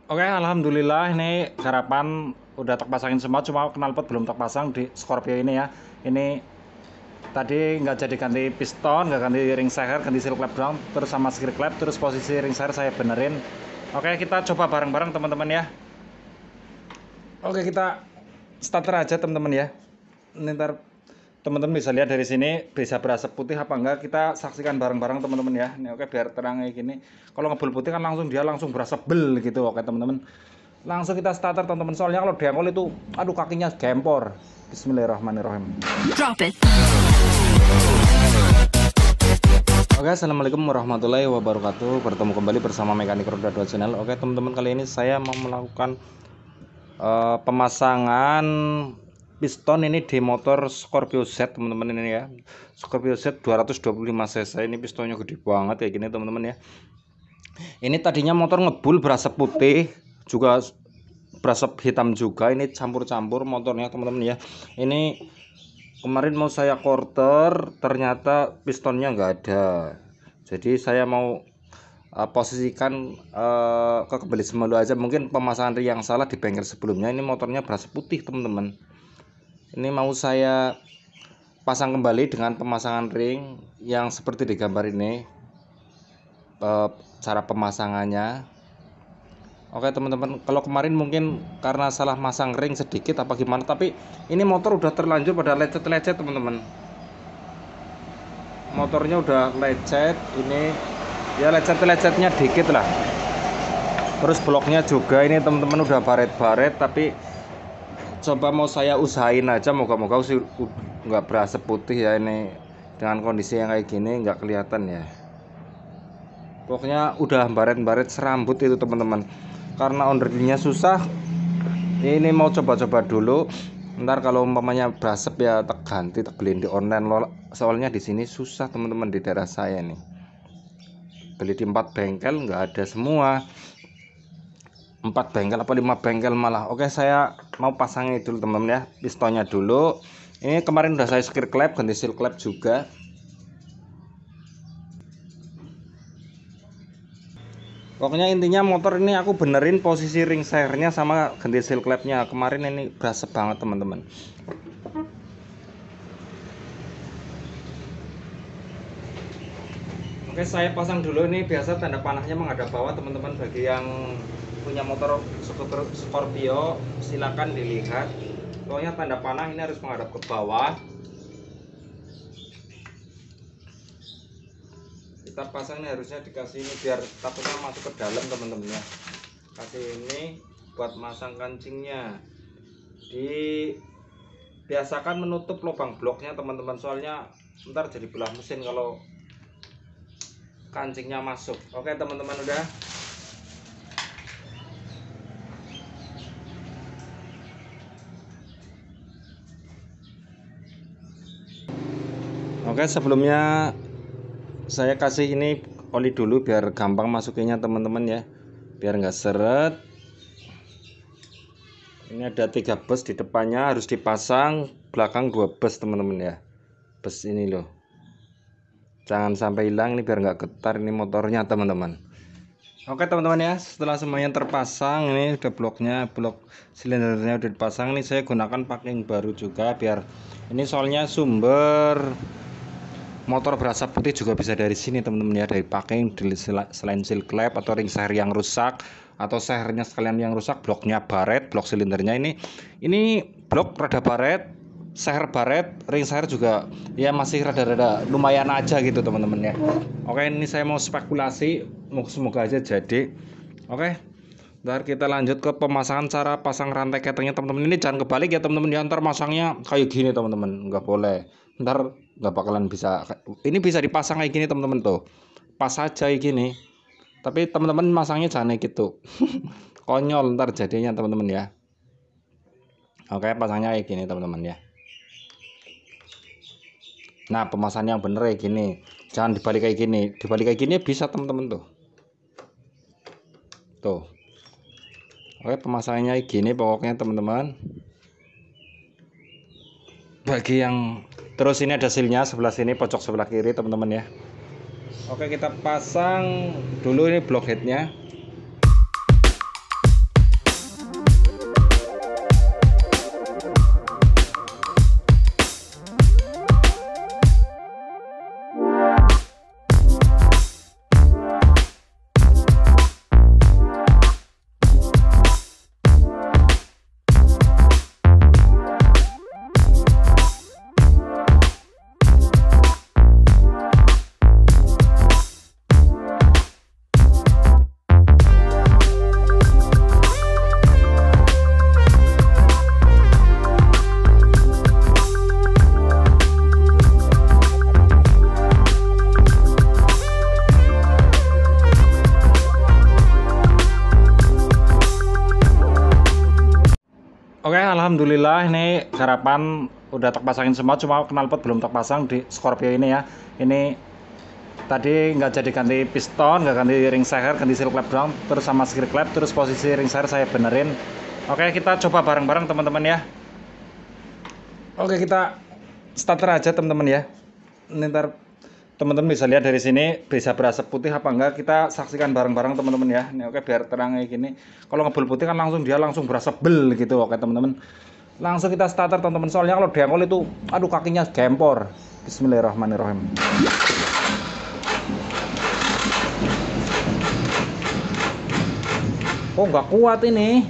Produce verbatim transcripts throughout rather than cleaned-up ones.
Oke, alhamdulillah ini garapan udah terpasangin semua, cuma knalpot belum terpasang di Scorpio ini ya. Ini tadi nggak jadi ganti piston, nggak ganti ring seher, ganti seal clap doang, terus sama skirt clap, terus posisi ring seher saya benerin. Oke, kita coba bareng-bareng teman-teman ya. Oke, kita starter aja teman-teman ya. Ini ntar teman-teman bisa lihat dari sini bisa berasap putih apa enggak, kita saksikan bareng-bareng teman-teman ya. Ini oke, biar terang kayak gini. Kalau ngebul putih kan langsung dia langsung berasap bel gitu. Oke teman-teman, langsung kita starter teman-teman, soalnya kalau dengkol itu aduh kakinya gempor. Bismillahirrahmanirrahim. Drop it. Oke, assalamualaikum warahmatullahi wabarakatuh. Bertemu kembali bersama Mekanik Roda dua Channel. Oke teman-teman, kali ini saya mau melakukan uh, pemasangan piston ini di motor Scorpio Z teman-teman. Ini ya Scorpio Z dua ratus dua puluh lima cc, ini pistonnya gede banget kayak gini teman-teman ya. Ini tadinya motor ngebul berasap putih, juga berasap hitam juga, ini campur-campur motornya teman-teman ya. Ini kemarin mau saya quarter, ternyata pistonnya nggak ada, jadi saya mau uh, posisikan uh, ke kembali semula aja. Mungkin pemasangan yang salah di bengkel sebelumnya. Ini motornya berasap putih teman-teman. Ini mau saya pasang kembali dengan pemasangan ring yang seperti di gambar ini, uh, cara pemasangannya. Oke teman-teman, kalau kemarin mungkin karena salah masang ring sedikit apa gimana, tapi ini motor udah terlanjur pada lecet-lecet teman-teman. Motornya udah lecet, ini ya lecet-lecetnya dikit lah. Terus bloknya juga ini teman-teman udah baret-baret, tapi coba mau saya usahain aja, moga-moga sih nggak berasap putih ya. Ini dengan kondisi yang kayak gini nggak kelihatan ya. Pokoknya udah baret-baret serambut itu teman-teman. Karena onderdilnya susah, ini mau coba-coba dulu. Ntar kalau umpamanya berasap ya tak ganti, tak beliin di online loh. Soalnya di sini susah teman-teman, di daerah saya nih. Beli di empat bengkel nggak ada semua. Empat bengkel apa lima bengkel malah. Oke, saya mau pasangin dulu teman-teman ya, pistonnya dulu. Ini kemarin udah saya skirt clap, ganti seal clap juga. Pokoknya intinya motor ini aku benerin posisi ring sehernya sama ganti seal clapnya. Kemarin ini berasap banget teman-teman. Oke, saya pasang dulu. Ini biasa tanda panahnya menghadap bawah teman-teman. Bagi yang punya motor Scorpio silakan dilihat, pokoknya tanda panah ini harus menghadap ke bawah. Kita pasang ini harusnya dikasih ini biar takutnya masuk ke dalam teman-teman ya. Kasih ini buat masang kancingnya. Dibiasakan menutup lubang bloknya teman-teman, soalnya ntar jadi belah mesin kalau kancingnya masuk. Oke teman-teman, udah. Oke, sebelumnya saya kasih ini oli dulu biar gampang masukinnya teman-teman ya, biar nggak seret. Ini ada tiga bus di depannya harus dipasang, belakang dua bus teman-teman ya. Bus ini loh, jangan sampai hilang ini biar nggak getar ini motornya teman-teman. Oke teman-teman ya, setelah semuanya terpasang, ini udah bloknya, blok silindernya udah dipasang. Ini saya gunakan packing baru juga, biar ini soalnya sumber motor berasap putih juga bisa dari sini teman-teman ya, dari packing, selain seal clap atau ring seher yang rusak atau sehernya sekalian yang rusak, bloknya baret, blok silindernya ini ini blok rada baret, seher baret, ring seher juga ya masih rada-rada lumayan aja gitu teman-teman ya. Oke, ini saya mau spekulasi, semoga aja jadi. Oke, ntar kita lanjut ke pemasangan cara pasang rantai ketingnya teman-teman. Ini jangan kebalik ya teman-teman ya, ntar masangnya kayak gini teman-teman, nggak boleh, ntar nggak bakalan bisa. Ini bisa dipasang kayak gini teman-teman, tuh pas aja kayak gini, tapi teman-teman masangnya jangan kayak gitu. Konyol ntar jadinya teman-teman ya. Oke, pasangnya kayak gini teman-teman ya. Nah, pemasangan yang bener kayak gini, jangan dibalik kayak gini. Dibalik kayak gini bisa teman-teman tuh tuh. Oke, pemasangannya kayak gini pokoknya teman-teman. Bagi yang terus ini ada sealnya sebelah sini, pojok sebelah kiri teman-teman ya. Oke, kita pasang dulu ini block headnya. Oke, alhamdulillah ini garapan udah terpasangin semua, cuma knalpot belum terpasang di Scorpio ini ya. Ini tadi nggak jadi ganti piston, nggak ganti ring seher, ganti seal clap down, terus sama skill clap, terus posisi ring seher saya benerin. Oke, kita coba bareng-bareng teman-teman ya. Oke, kita starter aja teman-teman ya. Ini ntar teman-teman bisa lihat dari sini bisa berasap putih apa enggak, kita saksikan bareng-bareng teman-teman ya. Ini oke, biar terang kayak gini. Kalau ngebul putih kan langsung dia langsung berasap bel gitu. Oke teman-teman, langsung kita starter teman-teman, soalnya kalau dengkol itu aduh kakinya gempor. Bismillahirrahmanirrahim. Oh nggak kuat ini.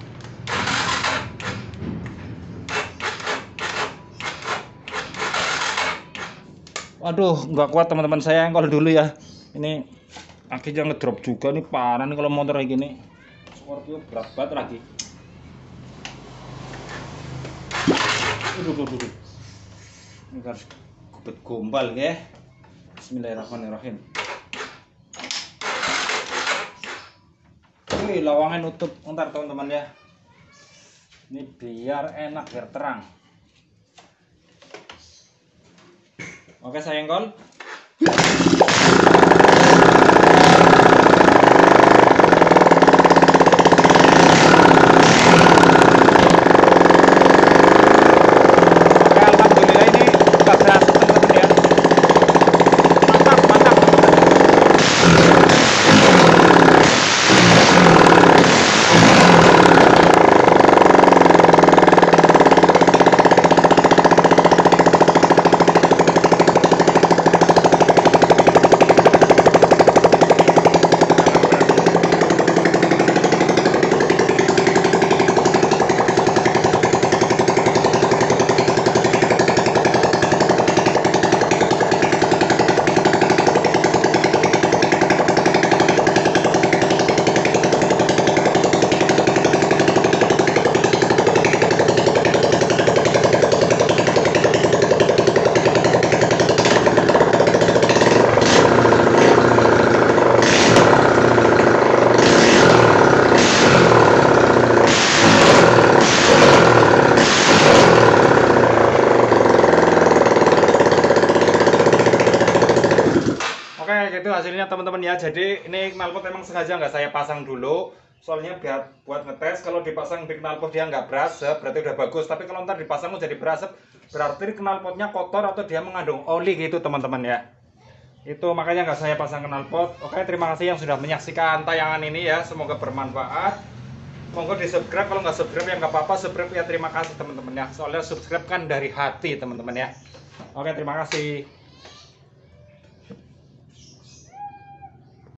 Waduh, nggak kuat teman-teman, saya engkol dulu ya. Ini akhirnya ngedrop juga nih, parah nih kalau motor kayak gini. Scorpio berat banget lagi. Aduh, aduh, aduh. Ini harus kubet gombal ya. Bismillahirrahmanirrahim. Wih, lawangnya nutup. Ntar teman-teman ya. Ini biar enak, biar terang. Oke, saya engkol. Oke, gitu hasilnya teman-teman ya. Jadi ini knalpot memang sengaja nggak saya pasang dulu, soalnya biar buat ngetes. Kalau dipasang di knalpot dia nggak berasap, berarti udah bagus. Tapi kalau ntar dipasang mau jadi berasap, berarti knalpotnya kotor atau dia mengandung oli gitu teman-teman ya. Itu makanya nggak saya pasang knalpot. Oke, terima kasih yang sudah menyaksikan tayangan ini ya. Semoga bermanfaat. Monggo di subscribe, kalau nggak subscribe ya nggak apa-apa, subscribe ya, terima kasih teman-teman ya. Soalnya subscribe kan dari hati teman-teman ya. Oke, terima kasih.